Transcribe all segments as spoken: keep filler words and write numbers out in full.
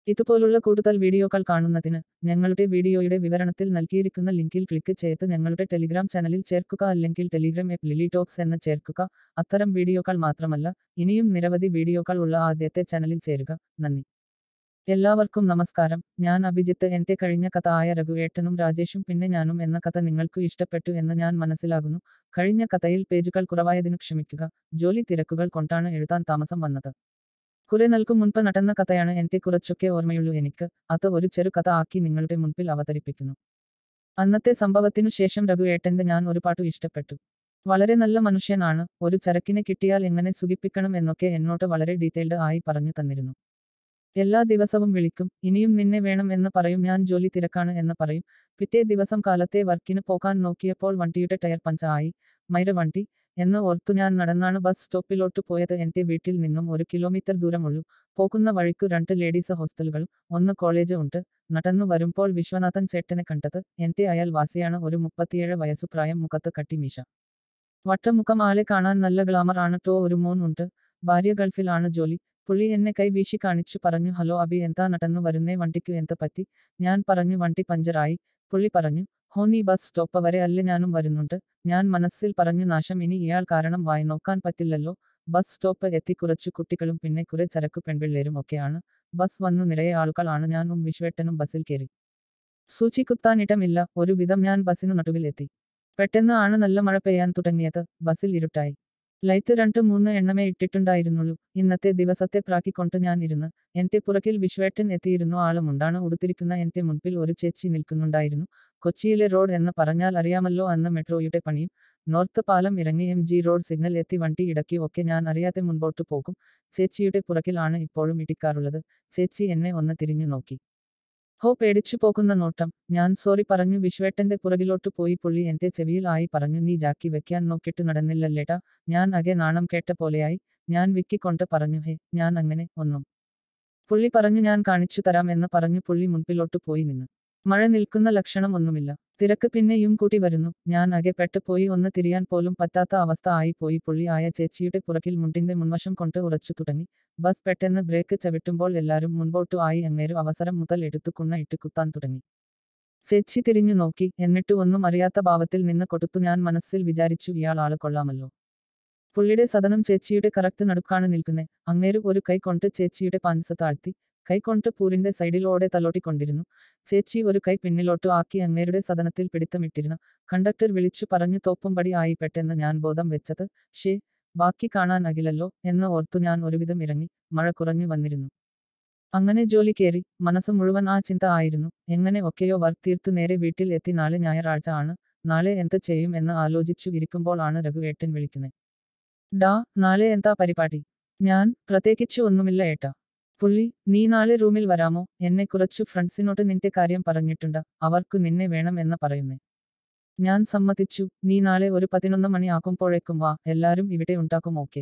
ഇതുപോലുള്ള കൂടുതൽ വീഡിയോകൾ കാണുന്നതിന് ഞങ്ങളുടെ വീഡിയോയുടെ വിവരണത്തിൽ നൽകിയിരിക്കുന്ന ലിങ്കിൽ ക്ലിക്ക് ചെയ്ത് ഞങ്ങളുടെ ടെലിഗ്രാം ചാനലിൽ ചേർക്കുക, അല്ലെങ്കിൽ ടെലിഗ്രാം ആപ്പ് ലിലി ടോക്സ് എന്ന് ചേർക്കുക. അത്തരം വീഡിയോകൾ മാത്രമല്ല, ഇനിയും നിരവധി വീഡിയോകൾ ഉള്ള ആദ്യത്തെ ചാനലിൽ ചേരുക. നന്ദി. എല്ലാവർക്കും നമസ്കാരം. ഞാൻ അഭിജിത്ത്. എന്റെ കഴിഞ്ഞ കഥ ആയ രഘുവേട്ടനും രാജേഷും പിന്നെ ഞാനും എന്ന കഥ നിങ്ങൾക്ക് ഇഷ്ടപ്പെട്ടു എന്ന് ഞാൻ മനസ്സിലാകുന്നു. കഴിഞ്ഞ കഥയിൽ പേജുകൾ കുറവായതിനു ക്ഷമിക്കുക. ജോലി തിരക്കുകൾ കൊണ്ടാണ് എഴുതാൻ താമസം വന്നത്. കുറെ നാൾക്കു മുൻപ് നടന്ന കഥയാണ്. എന്റെ കുറച്ചൊക്കെ ഓർമ്മയുള്ളൂ എനിക്ക്. അത് ഒരു ചെറു കഥ ആക്കി നിങ്ങളുടെ മുൻപിൽ അവതരിപ്പിക്കുന്നു. അന്നത്തെ സംഭവത്തിനു ശേഷം രഘുവേട്ടന്റെ ഞാൻ ഒരുപാട് ഇഷ്ടപ്പെട്ടു. വളരെ നല്ല മനുഷ്യനാണ്. ഒരു ചരക്കിനെ കിട്ടിയാൽ എങ്ങനെ സുഖിപ്പിക്കണം എന്നൊക്കെ എന്നോട് വളരെ ഡീറ്റെയിൽഡ് ആയി പറഞ്ഞു തന്നിരുന്നു. എല്ലാ ദിവസവും വിളിക്കും. ഇനിയും നിന്നെ വേണം എന്ന് പറയും. ഞാൻ ജോലി തിരക്കാണ് എന്ന് പറയും. പിറ്റേ ദിവസം കാലത്തെ വർക്കിന് പോകാൻ നോക്കിയപ്പോൾ വണ്ടിയുടെ ടയർ പഞ്ചർ ആയി. മൈര വണ്ടി എന്ന് ഓർത്തു ഞാൻ നടന്നാണ് ബസ് സ്റ്റോപ്പിലോട്ട് പോയത്. എന്റെ വീട്ടിൽ നിന്നും ഒരു കിലോമീറ്റർ ദൂരമുള്ളൂ. പോകുന്ന വഴിക്കു രണ്ട് ലേഡീസ് ഹോസ്റ്റലുകളും ഒന്ന് കോളേജ് ഉണ്ട്. നടന്നു വരുമ്പോൾ വിശ്വനാഥൻ ചേട്ടനെ കണ്ടത്. എന്റെ അയൽവാസിയാണ്. ഒരു മുപ്പത്തിയേഴ് വയസ്സു പ്രായം. മുഖത്ത് കട്ടി മീശ. വട്ടമുഖം. ആളെ കാണാൻ നല്ല ഗ്ലാമർ ആണ് ട്ടോ. ഒരു മോൻ ഉണ്ട്. ഭാര്യ ഗൾഫിൽ ആണ് ജോലി. പുള്ളി എന്നെ കൈ വീശി കാണിച്ചു പറഞ്ഞു, ഹലോ അബി, എന്താ നടന്നു വരുന്നേ? വണ്ടിക്കു എന്ത് പറ്റി? ഞാൻ പറഞ്ഞു, വണ്ടി പഞ്ചറായി. പുള്ളി പറഞ്ഞു, ഹോ, നീ ബസ് സ്റ്റോപ്പ് വരെ അല്ലേ? ഞാനും വരുന്നുണ്ട്. ഞാൻ മനസ്സിൽ പറഞ്ഞു, നാശം, ഇനി ഇയാൾ കാരണം വായി നോക്കാൻ പറ്റില്ലല്ലോ. ബസ് സ്റ്റോപ്പ് എത്തി. കുറച്ചു കുട്ടികളും പിന്നെ കുറെ ചരക്കു പെൺപിള്ളേരും ഒക്കെയാണ്. ബസ് വന്നു. നിറയെ ആളുകൾ ആണ്. ഞാനും വിശ്വേട്ടനും ബസ്സിൽ കയറി. സൂചി കുത്താൻ ഇടമില്ല. ഒരു വിധം ഞാൻ ബസ്സിനു നടുവിൽ എത്തി. പെട്ടെന്ന് ആണ് നല്ല മഴ പെയ്യാൻ തുടങ്ങിയത്. ബസ്സിൽ ഇരുട്ടായി. ലൈറ്റ് രണ്ട് മൂന്ന് എണ്ണമേ ഇട്ടിട്ടുണ്ടായിരുന്നുള്ളൂ. ഇന്നത്തെ ദിവസത്തെ പ്രാക്കിക്കൊണ്ട് ഞാൻ ഇരുന്ന്. എന്റെ പുറകിൽ വിശ്വേട്ടൻ എത്തിയിരുന്നു. ആള് മുണ്ടാണ് ഉടുത്തിരിക്കുന്ന. എന്റെ മുൻപിൽ ഒരു ചേച്ചി നിൽക്കുന്നുണ്ടായിരുന്നു. കൊച്ചിയിലെ റോഡ് എന്ന് പറഞ്ഞാൽ അറിയാമല്ലോ, അന്ന് മെട്രോയുടെ പണിയും. നോർത്ത് പാലം ഇറങ്ങി എം ജി റോഡ് സിഗ്നൽ എത്തി വണ്ടി ഇടയ്ക്ക് ഒക്കെ ഞാൻ അറിയാതെ മുൻപോട്ട് പോകും. ചേച്ചിയുടെ പുറകിൽ ആണ് ഇപ്പോഴും ഇടിക്കാറുള്ളത്. ചേച്ചി എന്നെ ഒന്ന് തിരിഞ്ഞു നോക്കി. ഹോ, പേടിച്ചു പോകുന്ന നോട്ടം. ഞാൻ സോറി പറഞ്ഞു വിശ്വേട്ടന്റെ പുറകിലോട്ട് പോയി. പുള്ളി എന്റെ ചെവിയിൽ ആയി പറഞ്ഞു, നീ ജാക്കി വെക്കാൻ നോക്കിട്ട് നടന്നില്ലല്ലേട്ടാ. ഞാൻ ആകെ നാണം കേട്ട പോലെയായി. ഞാൻ വിക്കിക്കൊണ്ട് പറഞ്ഞു, ഹേ, ഞാൻ അങ്ങനെ ഒന്നും. പുള്ളി പറഞ്ഞു, ഞാൻ കാണിച്ചു തരാം എന്ന് പറഞ്ഞു പുള്ളി മുൻപിലോട്ട് പോയി നിന്ന്. മഴ നിൽക്കുന്ന ലക്ഷണം ഒന്നുമില്ല. തിരക്ക് പിന്നെയും കൂട്ടി വരുന്നു. ഞാൻ ആകെ പെട്ട് പോയി. ഒന്ന് തിരിയാൻ പോലും പറ്റാത്ത അവസ്ഥ ആയി പോയി. പുള്ളി ആയ ചേച്ചിയുടെ പുറകിൽ മുണ്ടിന്റെ മുൻവശം കൊണ്ട് ഉറച്ചു തുടങ്ങി. ബസ് പെട്ടെന്ന് ബ്രേക്ക് ചവിട്ടുമ്പോൾ എല്ലാരും മുൻപോട്ടു ആയി. അങ്ങേരു അവസരം മുതൽ എടുത്തു കുണ്ണ ഇട്ട് കുത്താൻ തുടങ്ങി. ചേച്ചി തിരിഞ്ഞു നോക്കി. എന്നിട്ട് ഒന്നും അറിയാത്ത ഭാവത്തിൽ നിന്ന് കൊടുത്തു. ഞാൻ മനസ്സിൽ വിചാരിച്ചു, ഇയാൾ ആള് കൊള്ളാമല്ലോ. പുള്ളിയുടെ സദനം ചേച്ചിയുടെ കറക്റ്റ് നടുക്കാണ് നിൽക്കുന്നെ. അങ്ങേരു ഒരു കൈ കൊണ്ട് ചേച്ചിയുടെ പാൻസ് താഴ്ത്തി. കൈ കൊണ്ട് പൂരിന്റെ സൈഡിലോടെ തലോട്ടിക്കൊണ്ടിരുന്നു. ചേച്ചി ഒരു കൈ പിന്നിലോട്ടു ആക്കി അങ്ങേരുടെ സദനത്തിൽ പിടിത്തമിട്ടിരുന്നു. കണ്ടക്ടർ വിളിച്ചു പറഞ്ഞു, തോപ്പുംപടി ആയി. പെട്ടെന്ന് ഞാൻ ബോധം വെച്ചത്. ഷേ, ബാക്കി കാണാൻ അകിലല്ലോ എന്ന് ഓർത്തു ഞാൻ ഒരുവിധം ഇറങ്ങി. മഴ കുറഞ്ഞു വന്നിരുന്നു. അങ്ങനെ ജോലി കേറി. മനസ്സ് മുഴുവൻ ആ ചിന്ത ആയിരുന്നു. എങ്ങനെ ഒക്കെയോ വർക്ക് തീർത്തു നേരെ വീട്ടിൽ എത്തി. നാളെ ഞായറാഴ്ച ആണ്. നാളെ എന്ത് ചെയ്യും എന്ന് ആലോചിച്ചു ഇരിക്കുമ്പോൾ ആണ് രഘുവേട്ടൻ വിളിക്കുന്നെ. ഡാ, നാളെ എന്താ പരിപാടി? ഞാൻ, പ്രത്യേകിച്ചു ഒന്നുമില്ല ഏട്ടാ. പുള്ളി, നീ നാളെ റൂമിൽ വരാമോ? എന്നെ കുറച്ചു ഫ്രണ്ട്സിനോട് നിന്റെ കാര്യം പറഞ്ഞിട്ടുണ്ട്. അവർക്കു നിന്നെ വേണം എന്ന് പറയുന്നേ. ഞാൻ സമ്മതിച്ചു. നീ നാളെ ഒരു പതിനൊന്ന് മണി ആകുമ്പോഴേക്കും വാ. എല്ലാരും ഇവിടെ ഉണ്ടാകും. ഓക്കെ.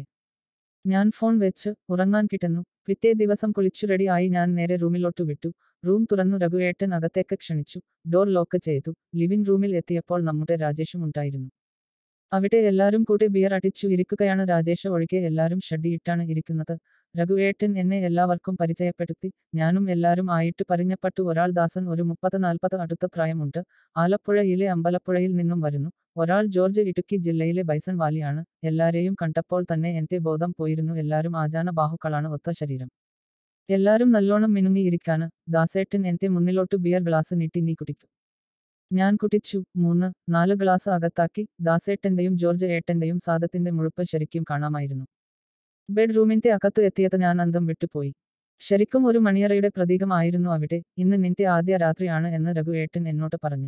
ഞാൻ ഫോൺ വെച്ച് ഉറങ്ങാൻ കിട്ടുന്നു. പിറ്റേ ദിവസം കുളിച്ചു റെഡി ആയി ഞാൻ നേരെ റൂമിലോട്ട് വിട്ടു. റൂം തുറന്നു. രഘുവേട്ടൻ അകത്തേക്ക് ക്ഷണിച്ചു. ഡോർ ലോക്ക് ചെയ്തു. ലിവിംഗ് റൂമിൽ എത്തിയപ്പോൾ നമ്മുടെ രാജേഷും ഉണ്ടായിരുന്നു. അവിടെ എല്ലാരും കൂടെ ബിയർ അടിച്ചു ഇരിക്കുകയാണ്. രാജേഷ് ഒഴികെ എല്ലാരും ഷഡ്ഡിയിട്ടാണ് ഇരിക്കുന്നത്. രഘുവേട്ടൻ എന്നെ എല്ലാവർക്കും പരിചയപ്പെടുത്തി. ഞാനും എല്ലാരും ആയിട്ട് പരിഞ്ഞപ്പെട്ടു. ഒരാൾ ദാസൻ, ഒരു മുപ്പത് നാൽപ്പത് അടുത്ത പ്രായമുണ്ട്. ആലപ്പുഴയിലെ അമ്പലപ്പുഴയിൽ നിന്നും വരുന്നു. ഒരാൾ ജോർജ്, ഇടുക്കി ജില്ലയിലെ ബൈസൺ വാലിയാണ്. എല്ലാരെയും കണ്ടപ്പോൾ തന്നെ എന്റെ ബോധം പോയിരുന്നു. എല്ലാരും ആചാന ബാഹുക്കളാണ്, ഒത്ത ശരീരം. എല്ലാരും നല്ലോണം മിനുങ്ങി ഇരിക്കാണ്. ദാസേട്ടൻ എന്റെ മുന്നിലോട്ട് ബിയർ ഗ്ലാസ് നീട്ടി, നീ കുടിക്കൂ. ഞാൻ കുടിച്ചു. മൂന്ന് നാല് ഗ്ലാസ് അകത്താക്കി. ദാസേട്ടന്റെയും ജോർജ് ഏട്ടന്റെയും സാദത്തിന്റെ മുഴുപ്പ് ശരിക്കും കാണാമായിരുന്നു. ബെഡ്റൂമിന്റെ അകത്തു എത്തിയത് ഞാൻ അന്തം വിട്ടുപോയി. ശരിക്കും ഒരു മണിയറയുടെ പ്രതീകം ആയിരുന്നു അവിടെ. ഇന്ന് നിന്റെ ആദ്യ രാത്രിയാണ് എന്ന് രഘുവേട്ടൻ എന്നോട് പറഞ്ഞു.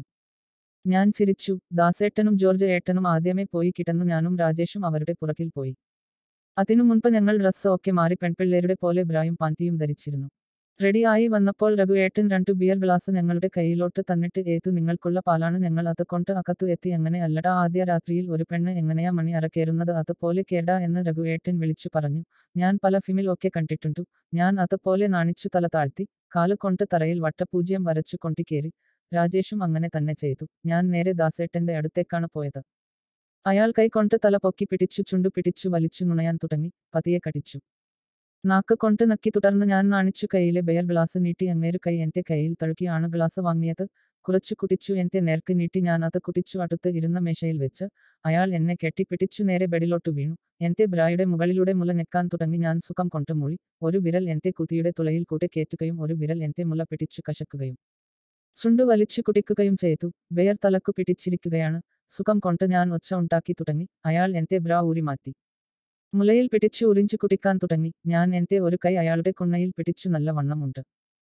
ഞാൻ ചിരിച്ചു. ദാസേട്ടനും ജോർജ് ഏട്ടനും ആദ്യമേ പോയി കിടന്നു. ഞാനും രാജേഷും അവരുടെ പുറകിൽ പോയി. അതിനു മുൻപ് ഞങ്ങൾ ഡ്രസ്സ് ഒക്കെ മാറി പെൺപിള്ളേരുടെ പോലെ ബ്രായും പാൻറ്റിയും ധരിച്ചിരുന്നു. റെഡി ആയി വന്നപ്പോൾ രഘുവേട്ടൻ രണ്ടു ബിയർ ഗ്ലാസ് ഞങ്ങളുടെ കയ്യിലോട്ട് തന്നിട്ട്, ഏതു നിങ്ങൾക്കുള്ള പാലാണ്? ഞങ്ങൾ അത് കൊണ്ട് അകത്തു എത്തി. അങ്ങനെ അല്ലടാ, ആദ്യ രാത്രിയിൽ ഒരു പെണ്ണ് എങ്ങനെയാ മണി അറ കേറുന്നത്? അതുപോലെ കേടാ എന്ന് രഘുവേട്ടൻ വിളിച്ചു പറഞ്ഞു. ഞാൻ പല ഫിലിമിൽ ഒക്കെ കണ്ടിട്ടുണ്ടു. ഞാൻ അതുപോലെ നാണിച്ചു തല താഴ്ത്തി. കാല് കൊണ്ട് തറയിൽ വട്ടപൂജ്യം വരച്ചു കൊണ്ട് കേറി. രാജേഷും അങ്ങനെ തന്നെ ചെയ്തു. ഞാൻ നേരെ ദാസേട്ടന്റെ അടുത്തേക്കാണ് പോയത്. അയാൾ കൈ കൊണ്ട് തല പൊക്കി പിടിച്ചു. ചുണ്ടു പിടിച്ചു വലിച്ചു നുണയാൻ തുടങ്ങി. പതിയെ കടിച്ചു. നാക്ക് കൊണ്ട് നക്കി തുടർന്ന് ഞാൻ നാണിച്ചു കൈയിലെ ബെയർ ഗ്ലാസ് നീട്ടി അങ്ങേരു കൈ എന്റെ കൈയിൽ തഴുകി ആണ് ഗ്ലാസ് വാങ്ങിയത്. കുറച്ചു കുടിച്ചു എന്റെ നേർക്ക് നീട്ടി ഞാൻ അത് കുടിച്ചു അടുത്ത് ഇരുന്ന മേശയിൽ വെച്ച് അയാൾ എന്നെ കെട്ടിപ്പിടിച്ചു നേരെ ബെഡിലോട്ടു വീണു. എന്റെ ബ്രായുടെ മുകളിലൂടെ മുല ഞെക്കാൻ തുടങ്ങി ഞാൻ സുഖം കൊണ്ട് മൂളി. ഒരു വിരൽ എന്റെ കുതിയുടെ തുളയിൽ കൂടെ കേറ്റുകയും ഒരു വിരൽ എന്റെ മുല പിടിച്ചു കശക്കുകയും ചുണ്ടു വലിച്ചു കുടിക്കുകയും ചെയ്തു. ബെയർ തലക്കു പിടിച്ചിരിക്കുകയാണ്. സുഖം കൊണ്ട് ഞാൻ ഒച്ച ഉണ്ടാക്കി തുടങ്ങി. അയാൾ എന്റെ ബ്രാ ഊരി മാറ്റി മുലയിൽ പിടിച്ചു ഉറിഞ്ചു കുടിക്കാൻ തുടങ്ങി. ഞാൻ എന്റെ ഒരു കൈ അയാളുടെ കുണ്ണയിൽ പിടിച്ചു നല്ല വണ്ണമുണ്ട്.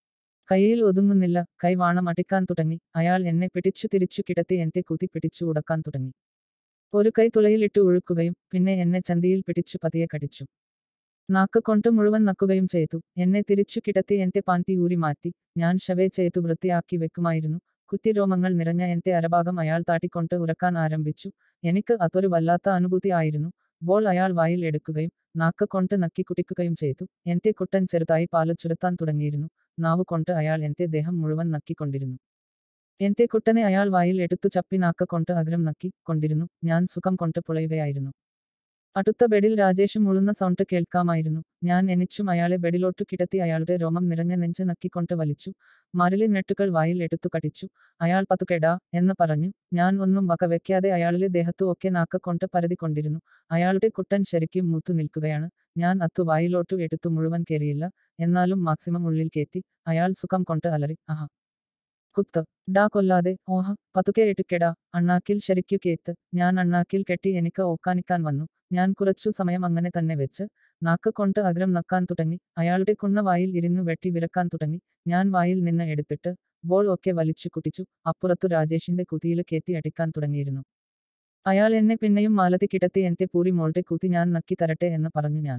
കൈയിൽ ഒതുങ്ങുന്നില്ല. കൈ വാണം അടിക്കാൻ തുടങ്ങി. അയാൾ എന്നെ പിടിച്ചു തിരിച്ചു കിടത്തി എന്റെ കുതി പിടിച്ചു ഉടക്കാൻ തുടങ്ങി. ഒരു കൈ തുളയിൽ ഇട്ട് ഒഴുക്കുകയും പിന്നെ എന്നെ ചന്തിയിൽ പിടിച്ചു പതിയെ കടിച്ചു. നാക്ക് കൊണ്ട് മുഴുവൻ നക്കുകയും ചെയ്തു. എന്നെ തിരിച്ചു കിടത്തി എന്റെ പാൻറ്റി ഊരി മാറ്റി ഞാൻ ഷവേ ചെയ്തു വൃത്തിയാക്കി വെക്കുമായിരുന്നു. കുത്തിരോമങ്ങൾ നിറഞ്ഞ എന്റെ അരഭാഗം അയാൾ താട്ടിക്കൊണ്ട് ഉരക്കാൻ ആരംഭിച്ചു. എനിക്ക് അതൊരു വല്ലാത്ത അനുഭൂതി ആയിരുന്നു. ബോൾ അയാൾ വായിൽ എടുക്കുകയും നാക്ക് കൊണ്ട് നക്കി കുടിക്കുകയും ചെയ്തു. എന്റെ കുട്ടൻ ചെറുതായി പാല് ചുരത്താൻ തുടങ്ങിയിരുന്നു. നാവ് കൊണ്ട് അയാൾ എന്റെ ദേഹം മുഴുവൻ നക്കിക്കൊണ്ടിരുന്നു. എന്റെ കുട്ടനെ അയാൾ വായിൽ എടുത്തു ചപ്പി നാക്ക് കൊണ്ട് അഗ്രം നക്കി കൊണ്ടിരുന്നു. ഞാൻ സുഖം കൊണ്ട് പുളയുകയായിരുന്നു. അടുത്ത ബെഡിൽ രാജേഷ് മുഴുന്ന സൗണ്ട് കേൾക്കാമായിരുന്നു. ഞാൻ എണിച്ചും അയാളെ ബെഡിലോട്ടു കിടത്തി അയാളുടെ രോമം നിറഞ്ഞ നെഞ്ച് നക്കിക്കൊണ്ട് വലിച്ചു. മരലി നെട്ടുകൾ വായിൽ എടുത്തു കടിച്ചു. അയാൾ പതുക്കെടാ എന്ന് പറഞ്ഞു. ഞാൻ ഒന്നും വകവെക്കാതെ അയാളുടെ ദേഹത്തു ഒക്കെ നാക്ക് കൊണ്ട് പരതിക്കൊണ്ടിരുന്നു. അയാളുടെ കുട്ടൻ ശരിക്കും മൂത്തു നിൽക്കുകയാണ്. ഞാൻ അത്തു വായിലോട്ടു എടുത്തു മുഴുവൻ കേറിയില്ല. എന്നാലും മാക്സിമം ഉള്ളിൽ കേറ്റി. അയാൾ സുഖം കൊണ്ട് അലറി ആഹ കുത്ത് ഡാ കൊല്ലാതെ ഓഹ പതുക്കെ എടുക്കെടാ അണ്ണാക്കിൽ ശരിക്കു കേത്ത്. ഞാൻ അണ്ണാക്കിൽ കെട്ടി എനിക്ക് ഓക്കാനിക്കാൻ വന്നു. ഞാൻ കുറച്ചു സമയം അങ്ങനെ തന്നെ വെച്ച് നാക്ക് കൊണ്ട് അഗ്രം നക്കാൻ തുടങ്ങി. അയാളുടെ കുണ്ണ വായിൽ ഇരുന്നു വെട്ടി വിരക്കാൻ തുടങ്ങി. ഞാൻ വായിൽ നിന്ന് എടുത്തിട്ട് ബോൾ ഒക്കെ വലിച്ചു കുടിച്ചു. അപ്പുറത്തു രാജേഷിന്റെ കുതിയില് കേത്തി അടിക്കാൻ തുടങ്ങിയിരുന്നു. അയാൾ എന്നെ പിന്നെയും മാലതി കിടത്തി എന്റെ പൂരി മോളുടെ കുതി ഞാൻ നക്കി തരട്ടെ എന്ന് പറഞ്ഞു. ഞാൻ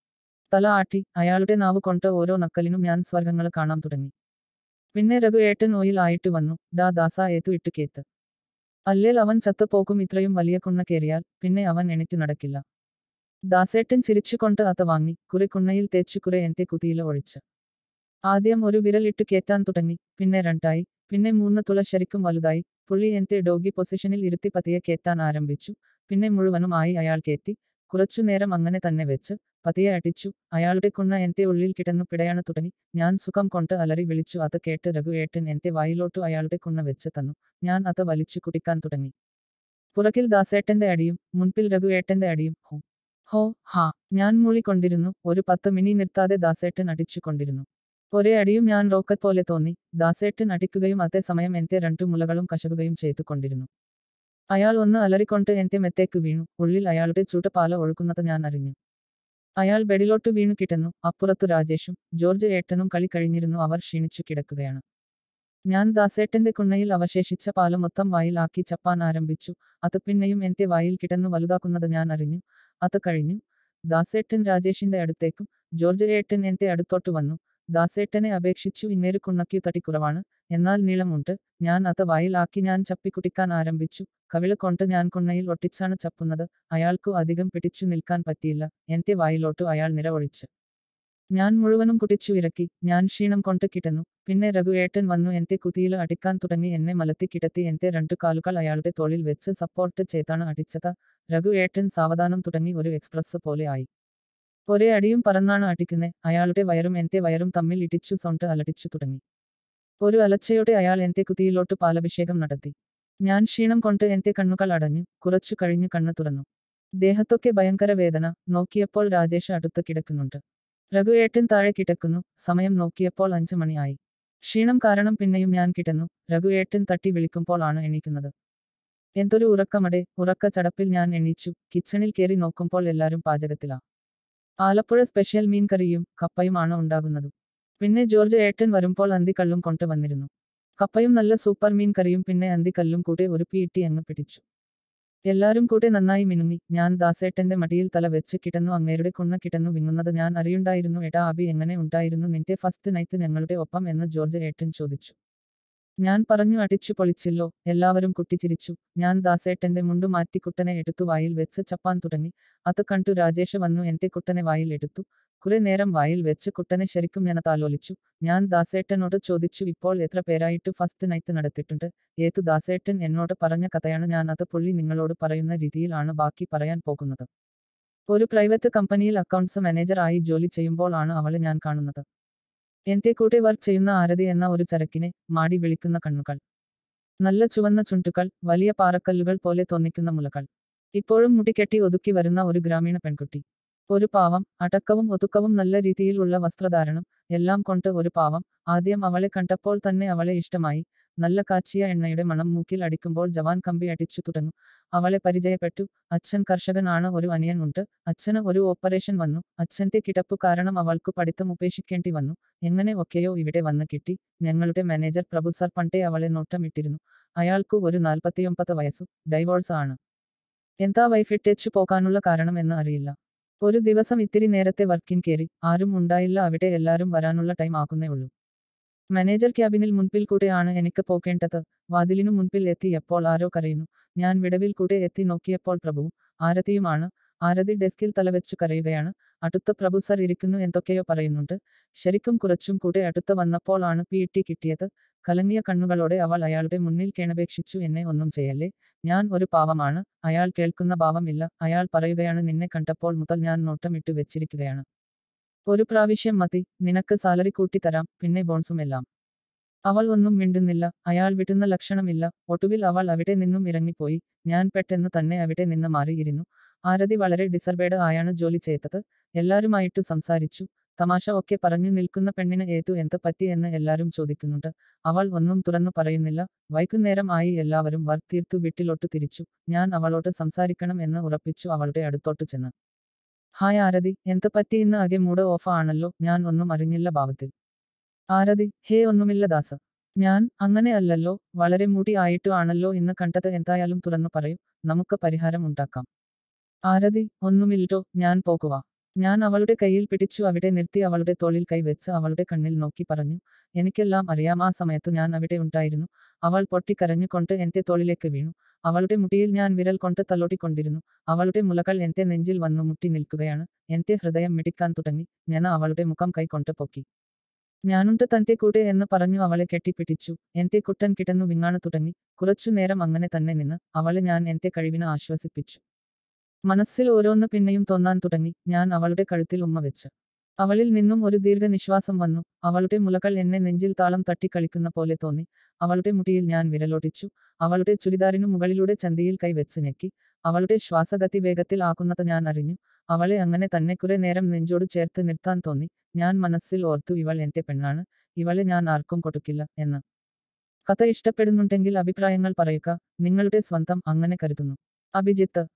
തല ആട്ടി. അയാളുടെ നാവ് കൊണ്ട് ഓരോ നക്കലിനും ഞാൻ സ്വർഗങ്ങള് കാണാൻ തുടങ്ങി. പിന്നെ രഘു ഏട്ടൻ ഓയിൽ ആയിട്ട് വന്നു. ഡാ ദാസ ഏതു ഇട്ടു കേത്ത്. അല്ലേൽ അവൻ ചത്തുപോകും. ഇത്രയും വലിയ കുണ്ണ കേറിയാൽ പിന്നെ അവൻ എണിറ്റു നടക്കില്ല. ദാസേട്ടൻ ചിരിച്ചുകൊണ്ട് അത് വാങ്ങി കുറെ കുണ്ണയിൽ തേച്ചു കുറെ എന്റെ കുതിയില് ഒഴിച്ച് ആദ്യം ഒരു വിരൽ ഇട്ടു കേറ്റാൻ തുടങ്ങി. പിന്നെ രണ്ടായി. പിന്നെ മൂന്ന് തുള ശരിക്കും വലുതായി. പുള്ളി എന്റെ ഡോഗി പൊസിഷനിൽ ഇരുത്തി പതിയെ കേറ്റാൻ ആരംഭിച്ചു. പിന്നെ മുഴുവനും ആയി അയാൾ കേറ്റി. കുറച്ചു നേരം അങ്ങനെ തന്നെ വെച്ച് പതിയെ അടിച്ചു. അയാളുടെ കുണ്ണ എന്റെ ഉള്ളിൽ കിടന്നു പിടയാന് തുടങ്ങി. ഞാൻ സുഖം കൊണ്ട് അലറി വിളിച്ചു. അത് കേട്ട് രഘു ഏട്ടൻ എന്റെ വായിലോട്ടു അയാളുടെ കുണ്ണ വെച്ച് തന്നു. ഞാൻ അത് വലിച്ചു കുടിക്കാൻ തുടങ്ങി. പുറകിൽ ദാസേട്ടന്റെ അടിയും മുൻപിൽ രഘു ഏട്ടന്റെ അടിയും. ഹോ ഹോ ഹാ ഞാൻ മൂളിക്കൊണ്ടിരുന്നു. ഒരു പത്ത് മിനി നിർത്താതെ ദാസേട്ടൻ അടിച്ചു കൊണ്ടിരുന്നു. ഒരേ അടിയും ഞാൻ റോക്കറ്റ് പോലെ തോന്നി. ദാസേട്ടൻ അടിക്കുകയും അതേ സമയം എന്റെ രണ്ടു മുലകളും കശകുകയും ചെയ്തു കൊണ്ടിരുന്നു. അയാൾ ഒന്ന് അലറിക്കൊണ്ട് എന്റെ മെത്തേക്ക് വീണു. ഉള്ളിൽ അയാളുടെ ചൂട്ടപാല ഒഴുകുന്നത് ഞാൻ അറിഞ്ഞു. അയാൾ ബെഡിലോട്ടു വീണു കിടന്നു. അപ്പുറത്തു രാജേഷും ജോർജ് ഏട്ടനും കളി കഴിഞ്ഞിരുന്നു. അവർ ക്ഷീണിച്ചു കിടക്കുകയാണ്. ഞാൻ ദാസേട്ടന്റെ കുണ്ണയിൽ അവശേഷിച്ച പാല് മൊത്തം വായിൽ ആക്കി ചപ്പാൻ ആരംഭിച്ചു. അത് പിന്നെയും എന്റെ വായിൽ കിടന്നു വലുതാക്കുന്നത് ഞാൻ അറിഞ്ഞു. അത് കഴിഞ്ഞു. ദാസേട്ടൻ രാജേഷിന്റെ അടുത്തേക്കും ജോർജ് ഏട്ടൻ എന്റെ അടുത്തോട്ട് വന്നു. ദാസേട്ടനെ അപേക്ഷിച്ചു ഇങ്ങേരു കുണ്ണയ്ക്കു തടി കുറവാണ്. എന്നാൽ നീളമുണ്ട്. ഞാൻ അത് വായിൽ ആക്കി ഞാൻ ചപ്പി കുടിക്കാൻ ആരംഭിച്ചു. കവിള് കൊണ്ട് ഞാൻ കുണ്ണയിൽ ഒട്ടിച്ചാണ് ചപ്പുന്നത്. അയാൾക്കു അധികം പിടിച്ചു നിൽക്കാൻ പറ്റിയില്ല. എന്റെ വായിലോട്ടു അയാൾ നിര ഒഴിച്ച് ഞാൻ മുഴുവനും കുടിച്ചു ഇറക്കി. ഞാൻ ക്ഷീണം കൊണ്ട് കിടന്നു. പിന്നെ രഘു ഏട്ടൻ വന്നു എന്റെ കുതിയില് അടിക്കാൻ തുടങ്ങി. എന്നെ മലത്തി കിടത്തി എന്റെ രണ്ടു കാലുകൾ അയാളുടെ തോളിൽ വെച്ച് സപ്പോർട്ട് ചെയ്താണ് അടിച്ചത്. രഘു ഏട്ടൻ സാവധാനം തുടങ്ങി ഒരു എക്സ്പ്രസ് പോലെ ആയി. ഒരേ അടിയും പറന്നാണ് അടിക്കുന്നെ. അയാളുടെ വയറും എന്റെ വയറും തമ്മിൽ ഇടിച്ചു സൗണ്ട് അലടിച്ചു തുടങ്ങി. ഒരു അലച്ചയോടെ അയാൾ എന്റെ കുതിയിലോട്ട് പാലഭിഷേകം നടത്തി. ഞാൻ ക്ഷീണം കൊണ്ട് എന്റെ കണ്ണുകൾ അടഞ്ഞു. കുറച്ചു കഴിഞ്ഞു കണ്ണ് തുറന്നു. ദേഹത്തൊക്കെ ഭയങ്കര വേദന. നോക്കിയപ്പോൾ രാജേഷ് അടുത്ത് കിടക്കുന്നുണ്ട്. രഘു ഏട്ടൻ താഴെ കിടക്കുന്നു. സമയം നോക്കിയപ്പോൾ അഞ്ച് മണി ആയി. ക്ഷീണം കാരണം പിന്നെയും ഞാൻ കിടന്നു. രഘു ഏട്ടൻ തട്ടി വിളിക്കുമ്പോൾ ആണ് എണീക്കുന്നത്. എന്തൊരു ഉറക്കമടെ. ഉറക്ക ചടപ്പിൽ ഞാൻ എണീച്ചു. കിച്ചണിൽ കേറി നോക്കുമ്പോൾ എല്ലാരും പാചകത്തിലാ. ആലപ്പുഴ സ്പെഷ്യൽ മീൻ കറിയും കപ്പയും ആണ് ഉണ്ടാകുന്നത്. പിന്നെ ജോർജ് ഏട്ടൻ വരുമ്പോൾ അന്തിക്കല്ലും കൊണ്ട് വന്നിരുന്നു. കപ്പയും നല്ല സൂപ്പർ മീൻ കറിയും പിന്നെ അന്തിക്കല്ലും കൂടെ ഒരു പീട്ടി അങ്ങ് പിടിച്ചു. എല്ലാരും കൂടെ നന്നായി മിനുങ്ങി. ഞാൻ ദാസേട്ടന്റെ മടിയിൽ തല വെച്ച് കിടന്നു. അങ്ങേരുടെ കുണ്ണ കിടന്നു വിങ്ങുന്നത് ഞാൻ അറിയുണ്ടായിരുന്നു. എടാ അബി എങ്ങനെ ഉണ്ടായിരുന്നു നിന്റെ ഫസ്റ്റ് നൈറ്റ് ഞങ്ങളുടെ ഒപ്പം എന്ന് ജോർജ് ഏട്ടൻ ചോദിച്ചു. ഞാൻ പറഞ്ഞു അടിച്ചു പൊളിച്ചില്ലോ. എല്ലാവരും കുട്ടിച്ചിരിച്ചു. ഞാൻ ദാസേട്ടന്റെ മുണ്ടു മാറ്റി കുട്ടനെ എടുത്തു വായിൽ വെച്ച് ചപ്പാൻ തുടങ്ങി. അത് കണ്ടു രാജേഷ് വന്നു എന്റെ കുട്ടനെ വായിൽ എടുത്തു. കുറെ നേരം വായിൽ വെച്ച് കുട്ടനെ ശരിക്കും ഞാൻ താലോലിച്ചു. ഞാൻ ദാസേട്ടനോട് ചോദിച്ചു ഇപ്പോൾ എത്ര പേരായിട്ട് ഫസ്റ്റ് നൈറ്റ് നടത്തിയിട്ടുണ്ട്. ഏതു ദാസേട്ടൻ എന്നോട് പറഞ്ഞ കഥയാണ് ഞാൻ അത് പുള്ളി നിങ്ങളോട് പറയുന്ന രീതിയിൽ ആണ് ബാക്കി പറയാൻ പോകുന്നത്. ഒരു പ്രൈവറ്റ് കമ്പനിയിൽ അക്കൗണ്ട്സ് മാനേജർ ആയി ജോലി ചെയ്യുമ്പോൾ ആണ് അവളെ ഞാൻ കാണുന്നത്. എന്റെ കൂടെ വർക്ക് ചെയ്യുന്ന ആരതി എന്ന ഒരു ചരക്കിനെ മാടി വിളിക്കുന്ന കണ്ണുകൾ, നല്ല ചുവന്ന ചുണ്ടുകൾ, വലിയ പാറക്കല്ലുകൾ പോലെ തോന്നിക്കുന്ന മുലകൾ. ഇപ്പോഴും മുടി കെട്ടി ഒതുക്കി വരുന്ന ഒരു ഗ്രാമീണ പെൺകുട്ടി. ഒരു പാവം, അടക്കവും ഒതുക്കവും നല്ല രീതിയിൽ ഉള്ള വസ്ത്രധാരണം, എല്ലാം കൊണ്ട് ഒരു പാവം. ആദ്യം അവളെ കണ്ടപ്പോൾ തന്നെ അവളെ ഇഷ്ടമായി. നല്ല കാച്ചിയ എണ്ണയുടെ മണം മൂക്കിൽ അടിക്കുമ്പോൾ ജവാൻ കമ്പി അടിച്ചു തുടങ്ങും. അവളെ പരിചയപ്പെട്ടു. അച്ഛൻ കർഷകൻ ആണ്, ഒരു അനിയൻ ഉണ്ട്. അച്ഛന് ഒരു ഓപ്പറേഷൻ വന്നു. അച്ഛന്റെ കിടപ്പു കാരണം അവൾക്കു പഠിത്തം ഉപേക്ഷിക്കേണ്ടി വന്നു. എങ്ങനെ ഒക്കെയോ ഇവിടെ വന്ന് കിട്ടി. ഞങ്ങളുടെ മാനേജർ പ്രഭു സർ പണ്ടേ അവളെ നോട്ടമിട്ടിരുന്നു. അയാൾക്കു ഒരു നാൽപ്പത്തിയൊമ്പത് വയസ്സു, ഡൈവോഴ്സ് ആണ്. എന്താ വൈഫ് ഇട്ടേച്ചു പോകാനുള്ള കാരണം എന്ന് അറിയില്ല. ഒരു ദിവസം ഇത്തിരി നേരത്തെ വർക്കിൻ കേറി. ആരും ഉണ്ടായില്ല അവിടെ, എല്ലാരും വരാനുള്ള ടൈം ആകുന്നേ ഉള്ളൂ. മാനേജർ ക്യാബിനിൽ മുൻപിൽ കൂടെ ആണ് എനിക്ക് പോകേണ്ടത്. വാതിലിനു മുൻപിൽ എത്തിയപ്പോൾ ആരോ കരയുന്നു. ഞാൻ വിടവിൽ കൂടെ എത്തി നോക്കിയപ്പോൾ പ്രഭുവും ആരതിയുമാണ്. ആരതി ഡെസ്കിൽ തലവെച്ചു കരയുകയാണ്. അടുത്ത പ്രഭു സർ ഇരിക്കുന്നു, എന്തൊക്കെയോ പറയുന്നുണ്ട്. ശരിക്കും കുറച്ചും കൂടെ അടുത്ത് വന്നപ്പോൾ ആണ് പി ടി കിട്ടിയത്. കലങ്ങിയ കണ്ണുകളോടെ അവൾ അയാളുടെ മുന്നിൽ കേണപേക്ഷിച്ചു, എന്നെ ഒന്നും ചെയ്യല്ലേ, ഞാൻ ഒരു പാവമാണ്. അയാൾ കേൾക്കുന്ന ഭാവം ഇല്ല. അയാൾ പറയുകയാണ്, നിന്നെ കണ്ടപ്പോൾ മുതൽ ഞാൻ നോട്ടം ഇട്ടു വെച്ചിരിക്കുകയാണ്. ഒരു പ്രാവശ്യം മതി, നിനക്ക് സാലറി കൂട്ടി തരാം, പിന്നെ ബോൺസും എല്ലാം. അവൾ ഒന്നും മിണ്ടുന്നില്ല. അയാൾ വിടുന്ന ലക്ഷണമില്ല. ഒടുവിൽ അവൾ അവിടെ നിന്നും ഇറങ്ങിപ്പോയി. ഞാൻ പെട്ടെന്നു തന്നെ അവിടെ നിന്ന് മാറിയിരുന്നു. ആരതി വളരെ ഡിസർവേഡ് ആയാണ് ജോലി ചെയ്തത്. എല്ലാരുമായിട്ടു സംസാരിച്ചു. തമാശ ഒക്കെ പറഞ്ഞു. നിൽക്കുന്ന പെണ്ണിന് ഏതു എന്ത് പറ്റി എന്ന് എല്ലാരും ചോദിക്കുന്നുണ്ട്. അവൾ ഒന്നും തുറന്നു പറയുന്നില്ല. വൈകുന്നേരം ആയി. എല്ലാവരും വർക്ക് തീർത്തു വീട്ടിലോട്ടു തിരിച്ചു. ഞാൻ അവളോട് സംസാരിക്കണം എന്ന് ഉറപ്പിച്ചു അവളുടെ അടുത്തോട്ടു ചെന്ന്. ഹായ് ആരതി, എന്ത് പറ്റി ഇന്ന് ആകെ മൂഡ് ഓഫ് ആണല്ലോ? ഞാൻ ഒന്നും അറിഞ്ഞില്ല ഭാവത്തിൽ. ആരതി: ഹേ ഒന്നുമില്ല ദാസ. ഞാൻ അങ്ങനെ അല്ലല്ലോ, വളരെ മൂടി ആയിട്ടു ആണല്ലോ ഇന്ന് കണ്ടത്. എന്തായാലും തുറന്നു പറയൂ, നമുക്ക് പരിഹാരം ഉണ്ടാക്കാം. ആരതി: ഒന്നുമില്ലോ, ഞാൻ പോകുവാ. ഞാൻ അവളുടെ കയ്യിൽ പിടിച്ചു അവിടെ നിർത്തി. അവളുടെ തോളിൽ കൈ വെച്ച് അവളുടെ കണ്ണിൽ നോക്കി പറഞ്ഞു, എനിക്കെല്ലാം അറിയാം. ആ സമയത്തു ഞാൻ അവിടെ ഉണ്ടായിരുന്നു. അവൾ പൊട്ടിക്കരഞ്ഞുകൊണ്ട് എന്റെ തോളിലേക്ക് വീണു. അവളുടെ മുടിയിൽ ഞാൻ വിരൽ കൊണ്ട് തലോടിക്കൊണ്ടിരുന്നു. അവളുടെ മുലകൾ എന്റെ നെഞ്ചിൽ വന്നു മുട്ടി നിൽക്കുകയാണ്. എന്റെ ഹൃദയം മിടിക്കാൻ തുടങ്ങി. ഞാൻ അവളുടെ മുഖം കൈ കൊണ്ട് പൊക്കി. ഞാനുണ്ട് തന്റെ കൂടെ എന്ന് പറഞ്ഞു അവളെ കെട്ടിപ്പിടിച്ചു. എന്റെ കുട്ടൻ കിടന്നു വിങ്ങാണു തുടങ്ങി. കുറച്ചു നേരം അങ്ങനെ തന്നെ നിന്ന് അവളെ ഞാൻ എന്റെ കഴിവിന് ആശ്വസിപ്പിച്ചു. മനസ്സിൽ ഓരോന്ന് പിന്നെയും തോന്നാൻ തുടങ്ങി. ഞാൻ അവളുടെ കഴുത്തിൽ ഉമ്മ വെച്ച്. അവളിൽ നിന്നും ഒരു ദീർഘനിശ്വാസം വന്നു. അവളുടെ മുലകൾ എന്നെ നെഞ്ചിൽ താളം തട്ടി കളിക്കുന്ന പോലെ തോന്നി. അവളുടെ മുടിയിൽ ഞാൻ വിരലോടിച്ചു. അവളുടെ ചുരിദാറിനു മുകളിലൂടെ ചന്തിയിൽ കൈ വെച്ച് ഞെക്കി. അവളുടെ ശ്വാസഗതി വേഗത്തിൽ ആക്കുന്നത് ഞാൻ അറിഞ്ഞു. അവളെ അങ്ങനെ തന്നെ കുറെ നേരം നെഞ്ചോട് ചേർത്ത് നിർത്താൻ തോന്നി. ഞാൻ മനസ്സിൽ ഓർത്തു, ഇവൾ എന്റെ പെണ്ണാണ്, ഇവളെ ഞാൻ ആർക്കും കൊടുക്കില്ല എന്ന്. കഥ ഇഷ്ടപ്പെടുന്നുണ്ടെങ്കിൽ അഭിപ്രായങ്ങൾ പറയുക. നിങ്ങളുടെ സ്വന്തം അങ്ങനെ കരുതുന്നു. അഭിജിത്ത്.